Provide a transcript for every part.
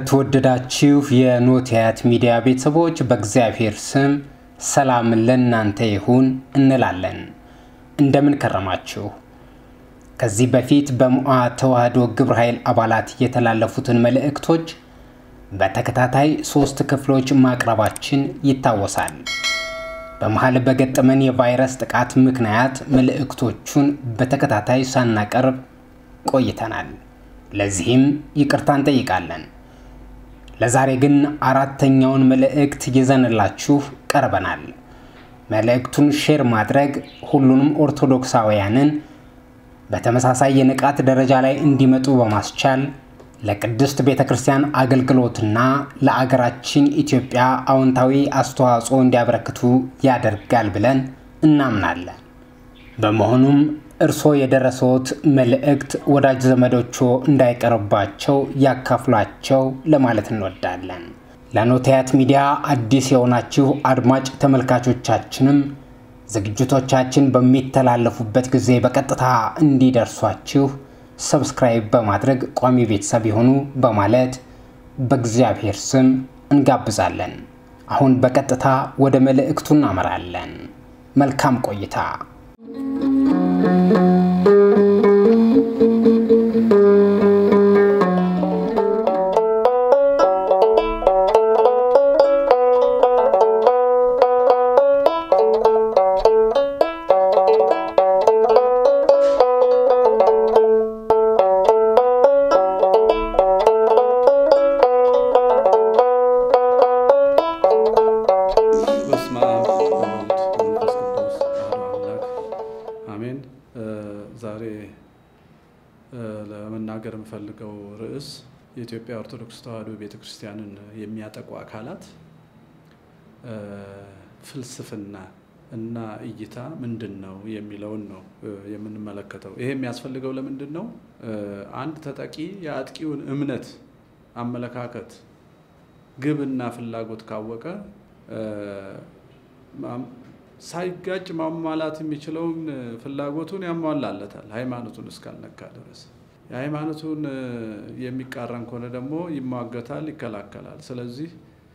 የተወደዳችሁ የኖቲያት ሚዲያ ቤተሰቦች በእግዚአብሔር ስም ሰላም ለእናንተ ይሁን እንላለን። እንደምን ከረማችሁ? ከዚህ በፊት በሙአ ተዋህዶ ግብረ ኃይል አባላት የተላለፉትን መልእክቶች በተከታታይ 3 ክፍሎች ማቅረባችን ይታወሳል። በመሃል በገጠመን የቫይረስ ጥቃት ምክንያት መልእክቶቹን በተከታታይ ሳናቀርብ ቆይተናል። ለዚህም ይቅርታ እንጠይቃለን። ለዛሬ ግን አራተኛውን መልእክት ይዘንላችሁ ቀርበናል። መልእክቱን ሼር ማድረግ ሁሉንም ኦርቶዶክሳውያንን በተመሳሳይ የንቃት ደረጃ ላይ እንዲመጡ በማስቻል ለቅድስት ቤተክርስቲያን አገልግሎትና ለአገራችን ኢትዮጵያ አዎንታዊ አስተዋጽኦ እንዲያበረክቱ ያደርጋል ብለን እናምናለን። በመሆኑም እርሶ የደረሰዎት መልእክት ወዳጅ ዘመዶቹ እንዳይቀርባቸው ያካፍሏቸው ለማለት እንወዳለን። ለኖቲያት ሚዲያ አዲስ የሆናችሁ አድማጭ ተመልካቾቻችንም ዝግጅቶቻችን በሚተላለፉበት ጊዜ በቀጥታ እንዲደርሷችሁ ሰብስክራይብ በማድረግ ቋሚ ቤተሰብ ይሁኑ በማለት በእግዚአብሔር ስም እንጋብዛለን። አሁን በቀጥታ ወደ መልእክቱ እናመራለን። መልካም ቆይታ። ለመናገር የምፈልገው ርዕስ የኢትዮጵያ ኦርቶዶክስ ተዋህዶ ቤተክርስቲያንን የሚያጠቁ አካላት ፍልስፍና እና እይታ ምንድነው የሚለውን ነው የምንመለከተው። ይሄ የሚያስፈልገው ለምንድነው? አንድ ተጠቂ የአጥቂውን እምነት፣ አመለካከት፣ ግብና ፍላጎት ካወቀ ሳይጋጭ ማሟላት የሚችለውን ፍላጎቱን ያሟላለታል ሃይማኖቱን እስካልነካ ድረስ። የሃይማኖቱን የሚቃረን ከሆነ ደግሞ ይሟገታል፣ ይከላከላል። ስለዚህ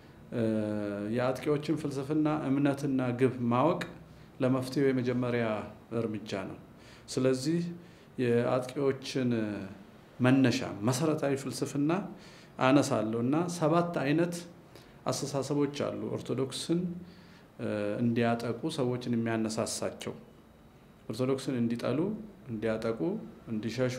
የአጥቂዎችን ፍልስፍና፣ እምነትና ግብ ማወቅ ለመፍትሄው የመጀመሪያ እርምጃ ነው። ስለዚህ የአጥቂዎችን መነሻ መሰረታዊ ፍልስፍና አነሳለሁና 7 አይነት አስተሳሰቦች አሉ ኦርቶዶክስን እንዲያጠቁ ሰዎችን የሚያነሳሳቸው። ኦርቶዶክስን እንዲጠሉ፣ እንዲያጠቁ፣ እንዲሸሹ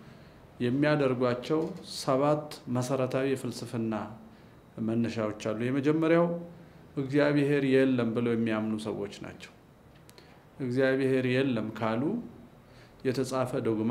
የሚያደርጓቸው 7 መሰረታዊ የፍልስፍና መነሻዎች አሉ። የመጀመሪያው እግዚአብሔር የለም ብለው የሚያምኑ ሰዎች ናቸው። እግዚአብሔር የለም ካሉ የተጻፈ ዶግማ፣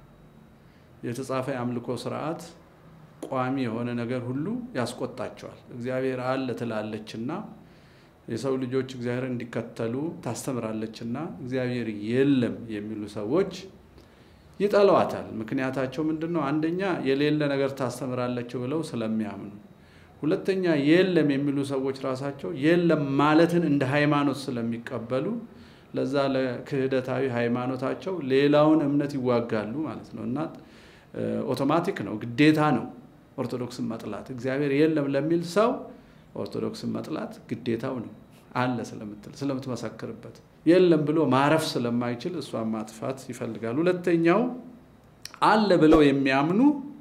የተጻፈ የአምልኮ ስርዓት፣ ቋሚ የሆነ ነገር ሁሉ ያስቆጣቸዋል። እግዚአብሔር አለ ትላለችና የሰው ልጆች እግዚአብሔር እንዲከተሉ ታስተምራለችና እግዚአብሔር የለም የሚሉ ሰዎች ይጠላዋታል። ምክንያታቸው ምንድነው? አንደኛ የሌለ ነገር ታስተምራለች ብለው ስለሚያምኑ፣ ሁለተኛ የለም የሚሉ ሰዎች ራሳቸው የለም ማለትን እንደ ሃይማኖት ስለሚቀበሉ ለዛ ለክህደታዊ ሃይማኖታቸው ሌላውን እምነት ይዋጋሉ ማለት ነውና አውቶማቲክ ነው፣ ግዴታ ነው ኦርቶዶክስን መጥላት። እግዚአብሔር የለም ለሚል ሰው ኦርቶዶክስን መጥላት ግዴታው ነው፣ አለ ስለምትመሰክርበት። የለም ብሎ ማረፍ ስለማይችል እሷን ማጥፋት ይፈልጋሉ። ሁለተኛው አለ ብለው የሚያምኑ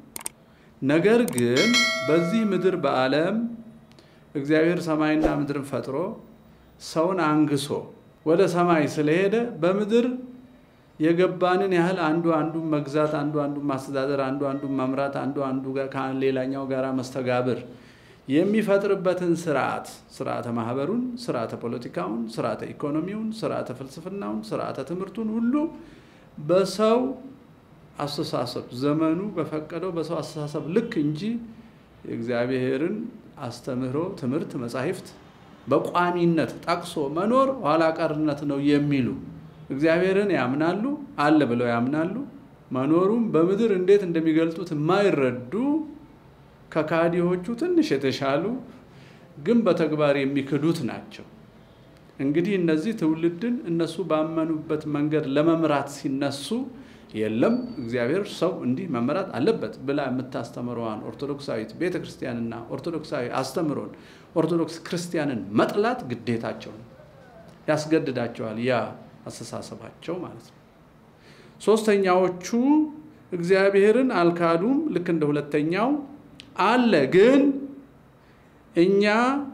ነገር ግን በዚህ ምድር በዓለም እግዚአብሔር ሰማይና ምድርን ፈጥሮ ሰውን አንግሶ ወደ ሰማይ ስለሄደ በምድር የገባንን ያህል አንዱ መግዛት፣ አንዱ ማስተዳደር፣ አንዱ መምራት፣ አንዱ ከሌላኛው ጋራ መስተጋብር የሚፈጥርበትን ስርዓተ ማህበሩን፣ ስርዓተ ፖለቲካውን፣ ስርዓተ ኢኮኖሚውን፣ ስርዓተ ፍልስፍናውን፣ ስርዓተ ትምህርቱን ሁሉ በሰው አስተሳሰብ ዘመኑ በፈቀደው በሰው አስተሳሰብ ልክ እንጂ የእግዚአብሔርን አስተምህሮ፣ ትምህርት፣ መጻሕፍት በቋሚነት ጠቅሶ መኖር ኋላ ቀርነት ነው የሚሉ እግዚአብሔርን ያምናሉ፣ አለ ብለው ያምናሉ። መኖሩም በምድር እንዴት እንደሚገልጡት የማይረዱ ከካዲዎቹ ትንሽ የተሻሉ ግን በተግባር የሚክዱት ናቸው። እንግዲህ እነዚህ ትውልድን እነሱ ባመኑበት መንገድ ለመምራት ሲነሱ የለም እግዚአብሔር ሰው እንዲህ መመራት አለበት ብላ የምታስተምረዋን ኦርቶዶክሳዊት ቤተክርስቲያንና ኦርቶዶክሳዊ አስተምሮን ኦርቶዶክስ ክርስቲያንን መጥላት ግዴታቸው ነው ያስገድዳቸዋል ያ አስተሳሰባቸው ማለት ነው ሶስተኛዎቹ እግዚአብሔርን አልካዱም ልክ እንደ ሁለተኛው አለ ግን እኛ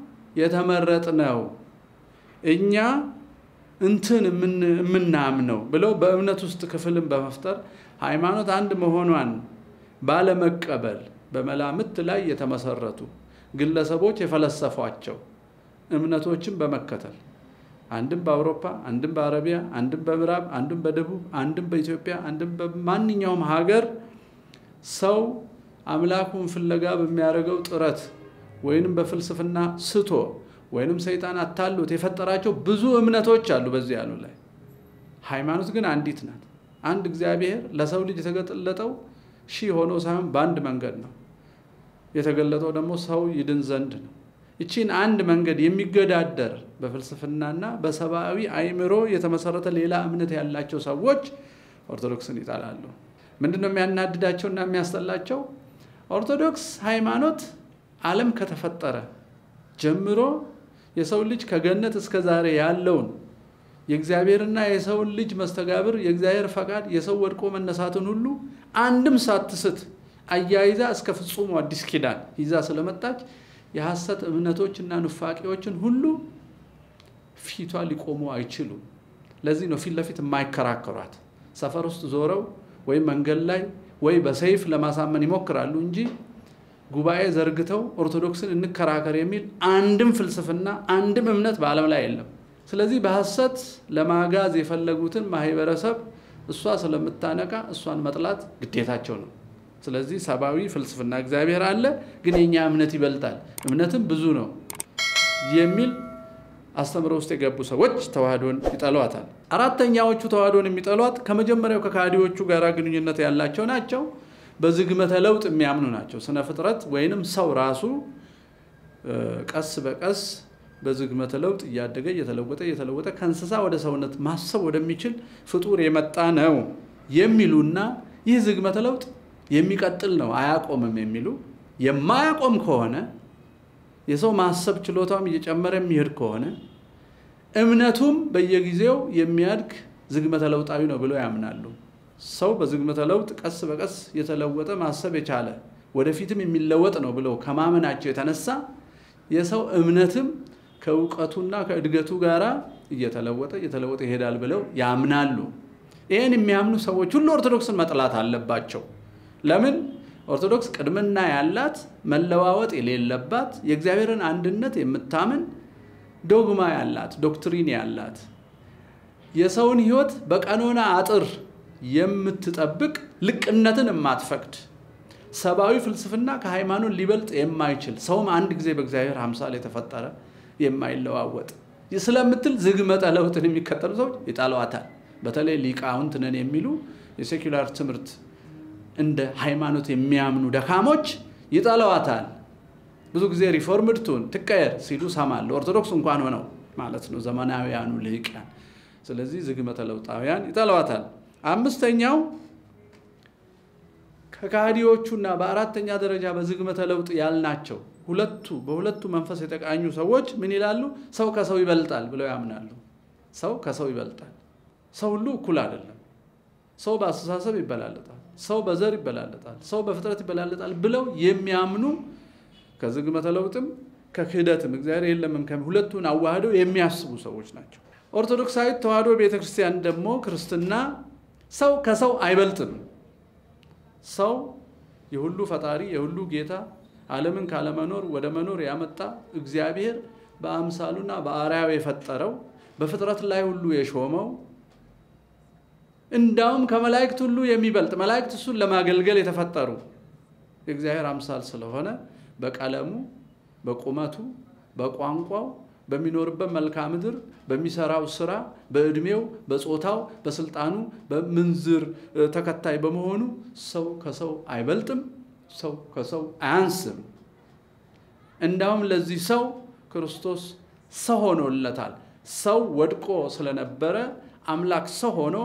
የተመረጥነው እኛ እንትን ምናምነው ብለው በእምነት ውስጥ ክፍልን በመፍጠር ሃይማኖት አንድ መሆኗን ባለመቀበል በመላምት ላይ የተመሰረቱ ግለሰቦች የፈለሰፏቸው እምነቶችን በመከተል አንድም በአውሮፓ አንድም በአረቢያ አንድም በምዕራብ አንድም በደቡብ አንድም በኢትዮጵያ አንድም በማንኛውም ሀገር ሰው አምላኩን ፍለጋ በሚያደርገው ጥረት ወይንም በፍልስፍና ስቶ ወይንም ሰይጣን አታሉት የፈጠራቸው ብዙ እምነቶች አሉ በዚህ ያሉ ላይ ሃይማኖት ግን አንዲት ናት አንድ እግዚአብሔር ለሰው ልጅ የተገለጠው ሺ ሆኖ ሳይሆን በአንድ መንገድ ነው የተገለጠው ደግሞ ሰው ይድን ዘንድ ነው እቺን አንድ መንገድ የሚገዳደር በፍልስፍናና በሰባዊ አይምሮ የተመሰረተ ሌላ እምነት ያላቸው ሰዎች ኦርቶዶክስን ይጣላሉ ምንድነው የሚያናድዳቸውና የሚያስጠላቸው ኦርቶዶክስ ሃይማኖት ዓለም ከተፈጠረ ጀምሮ የሰው ልጅ ከገነት እስከ ዛሬ ያለውን የእግዚአብሔርና የሰው ልጅ መስተጋብር የእግዚአብሔር ፈቃድ የሰው ወድቆ መነሳቱን ሁሉ አንድም ሳትስት አያይዛ እስከ ፍጹም አዲስ ኪዳን ይዛ ስለመጣች የሐሰት እምነቶችና ንፋቂዎችን ሁሉ ፊቷ ሊቆሙ አይችሉም ለዚህ ነው ፊት ለፊት የማይከራከሯት ሰፈር ውስጥ ዞረው ወይ መንገድ ላይ ወይ በሰይፍ ለማሳመን ይሞክራሉ እንጂ ጉባኤ ዘርግተው ኦርቶዶክስን እንከራከር የሚል አንድም ፍልስፍና አንድም እምነት በዓለም ላይ የለም ስለዚህ በሐሰት ለማጋዝ የፈለጉትን ማህበረሰብ እሷ ስለምታነቃ እሷን መጥላት ግዴታቸው ነው ስለዚህ ሰባዊ ፍልስፍና እግዚአብሔር አለ ግን የኛ እምነት ይበልጣል እምነትም ብዙ ነው የሚል አስተምሮ ውስጥ የገቡ ሰዎች ተዋህዶን ይጣሏታል አራተኛዎቹ ተዋህዶን የሚጣሏት ከመጀመሪያው ከካዲዎቹ ጋር ግንኙነት ያላቸው ናቸው በዝግመተ ለውጥ የሚያምኑ ናቸው ስነ ፍጥረት ወይንም ሰው ራሱ ቀስ በቀስ በዝግመተ ለውጥ ያደገ የተለወጠ ከእንስሳ ወደ ሰውነት ማሰብ ወደሚችል ፍጡር የመጣ ነው የሚሉና ይህ ዝግመተ ለውጥ የሚቀጥል ነው አያቆምም የሚሉ የማያቆም ከሆነ የሰው ማሰብ ችሎታም እየጨመረ የሚሄድ ከሆነ እምነቱም በየጊዜው የሚያድግ ዝግመተ ለውጣዊ ነው ብለው ያምናሉ ሰው በዝግመተ ለውጥ ቀስ በቀስ የተለወጠ ማሰብ የቻለ ወደፊትም የሚለወጥ ነው ብለው ከማመናቸው የተነሳ የሰው እምነትም ከውቀቱና ከእድገቱ ጋራ እየተለወጠ ይሄዳል ብለው ያምናሉ ይሄን የሚያምኑ ሰዎች ሁሉ ኦርቶዶክስን መጥላት አለባቸው ለምን ኦርቶዶክስ ቅድምና ያላት መለዋወጥ የሌለባት የእግዚአብሔርን አንድነት የምታምን ዶግማ ያላት ዶክትሪን ያላት የሰውን ህይወት በቀኖና አጥር የምትጠብቅ ልቅነትን የማትፈቅድ ሰባዊ ፍልስፍና ከሃይማኖት ሊበልጥ የማይችል ሰውም አንድ ጊዜ በእግዚአብሔር አምሳል የተፈጠረ የማይለዋወጥ ስለምትል ዝግመተ ለውጥን የሚከተሉ ሰዎች ይጣሏታል በተለይ ሊቃውንት ነን የሚሉ የሴኩላር ትምህርት እንደ ሃይማኖት የሚያምኑ ደካሞች ይጣሏታል ብዙ ጊዜ ሪፎርምድ ቱን ትቀየር ሲሉ ሰማል ኦርቶዶክስ እንኳን ሆነው ማለት ነው ዘመናዊያኑ ልሂቃን ስለዚህ ዝግመተ ለውጣውያን ይጣሏታል አምስተኛው ከካዲዎቹና በአራተኛ ደረጃ በዝግመተ ለውጥ ያልናቸው በሁለቱ መንፈስ የተቃኙ ሰዎች ምን ይላሉ ሰው ከሰው ይበልጣል ብለው ያምናሉ ሰው ከሰው ይበልጣል ሰው ሁሉ እኩል አይደለም ሰው በአስተሳሰብ ይበላለጣል ሰው በዘር ይበላለጣል ሰው በፍጥረት ይበላለጣል ብለው የሚያምኑ ከዝግመተ ለውጥም ከክህደትም እግዚአብሔር የለምም ከሁለቱን አዋህደው የሚያስቡ ሰዎች ናቸው ኦርቶዶክሳዊት ተዋህዶ ቤተክርስቲያን ደግሞ ክርስትና ሰው ከሰው አይበልጥም ሰው የሁሉ ፈጣሪ የሁሉ ጌታ ዓለምን ካለመኖር ወደ መኖር ያመጣ እግዚአብሔር በአምሳሉና በአርአያው የፈጠረው በፍጥረት ላይ ሁሉ የሾመው እንዳውም ከመላእክት ሁሉ የሚበልጥ መላእክት እሱን ለማገልገል የተፈጠሩ የእግዚአብሔር አምሳል ስለሆነ በቀለሙ በቁመቱ በቋንቋው በሚኖርበት መልክዓ ምድር በሚሰራው ስራ በእድሜው በጾታው በስልጣኑ በመንዝር ተከታይ በመሆኑ ሰው ከሰው አይበልጥም ሰው ከሰው አያንስም እንዳውም ለዚህ ሰው ክርስቶስ ሰው ሆኖለታል ሰው ወድቆ ስለነበረ አምላክ ሰው ሆኖ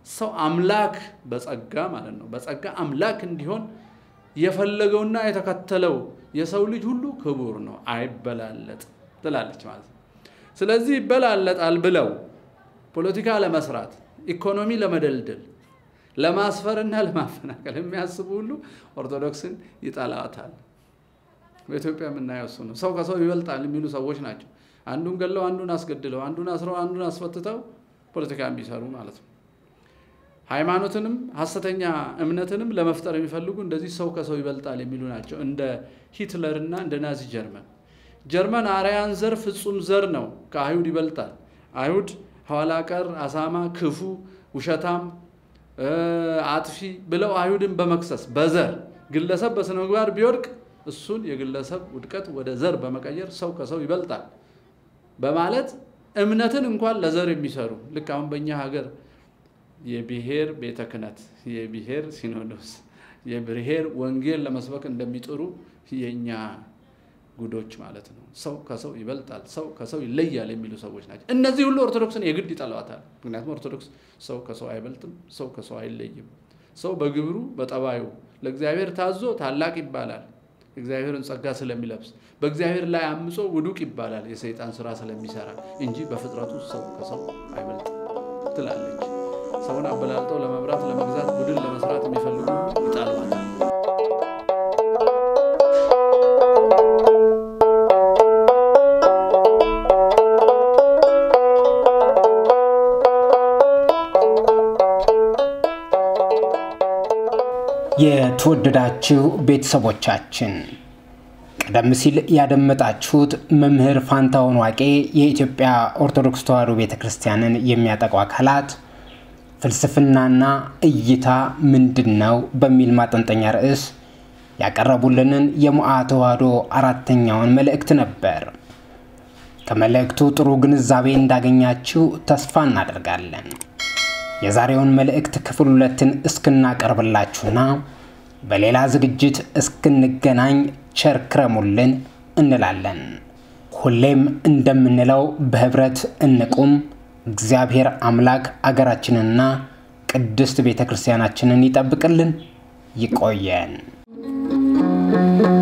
ሰው አምላክ በጸጋ ማለት ነው በጸጋ አምላክ እንዲሆን የፈለገውና የተከተለው የሰው ልጅ ሁሉ ክቡር ነው አይበላለጥ ትላለች ማለት ነው ስለዚህ ይበላለጣል ብለው ፖለቲካ ለመስራት ኢኮኖሚ ለመደልደል ለማስፈርና ለማፈናቀል የሚያስቡ ሁሉ ኦርቶዶክስን ይጣላታል በኢትዮጵያ የምናየው እሱ ነው ሰው ከሰው ይበልጣል የሚሉ ሰዎች ናቸው አንዱን ገለው አንዱን አስገድለው አንዱን አስረው አንዱን አስፈትተው ፖለቲካ የሚሰሩ ማለት ነው ሃይማኖትንም ሐሰተኛ እምነትንም ለመፍጠር የሚፈልጉ እንደዚህ ሰው ከሰው ይበልጣል የሚሉ ናቸው እንደ ሂትለርና እንደ ናዚ ጀርመን አርያን ዘር ፍጹም ዘር ነው ከአይሁድ ይበልጣል አይሁድ ሐዋላ ቀር አሳማ ክፉ ውሸታም አጥፊ ብለው አይሁድን በመክሰስ በዘር ግለሰብ በስነምግባር ቢወድቅ እሱን የግለሰብ ውድቀት ወደ ዘር በመቀየር ሰው ከሰው ይበልጣል በማለት እምነትን እንኳን ለዘር የሚሰሩ ልክ አሁን በእኛ ሀገር የብሔር ቤተክህነት የብሔር ሲኖዶስ የብሔር ወንጌል ለመስበክ እንደሚጥሩ የኛ ጉዶች ማለት ነው ሰው ከሰው ይበልጣል ሰው ከሰው ይለያል የሚሉ ሰዎች ናቸው እነዚህ ሁሉ ኦርቶዶክስን የግድ ይጣላዋታል ምክንያቱም ኦርቶዶክስ ሰው ከሰው አይበልጥም ሰው ከሰው አይለይም ሰው በግብሩ በጠባዩ ለእግዚአብሔር ታዞ ታላቅ ይባላል እግዚአብሔርን ጸጋ ስለሚለብስ በእግዚአብሔር ላይ አምጾ ውዱቅ ይባላል የሰይጣን ሥራ ስለሚሰራ እንጂ በፍጥረቱ ሰው ከሰው አይበልጥም ትላለች ሰውን አበላልጠው ለመብራት ለመግዛት ቡድን ለመስራት የሚፈልጉ ይጣላዋታል የተወደዳችሁ ቤተሰቦቻችን ቀደም ሲል ያደመጣችሁት መምህር ፋንታሁን ዋቄ የኢትዮጵያ ኦርቶዶክስ ተዋሕዶ ቤተክርስቲያንን የሚያጠቁ አካላት ፍልስፍናና እይታ ምንድነው በሚል ማጠንጠኛ ርዕስ ያቀረቡልንን የሙአ ተዋሕዶ አራተኛውን መልእክት ነበር ከመልእክቱ ጥሩ ግንዛቤ እንዳገኛችሁ ተስፋ እናደርጋለን የዛሬውን መልእክት ክፍል 2ን እስክናቀርብላችሁና በሌላ ዝግጅት እስክንገናኝ ቸርክረሙልን እንላለን ሁሌም እንደምንለው በህብረት እንቁም እግዚአብሔር አምላክ አገራችንንና ቅድስት ቤተክርስቲያናችንን ይጠብቅልን ይቆየን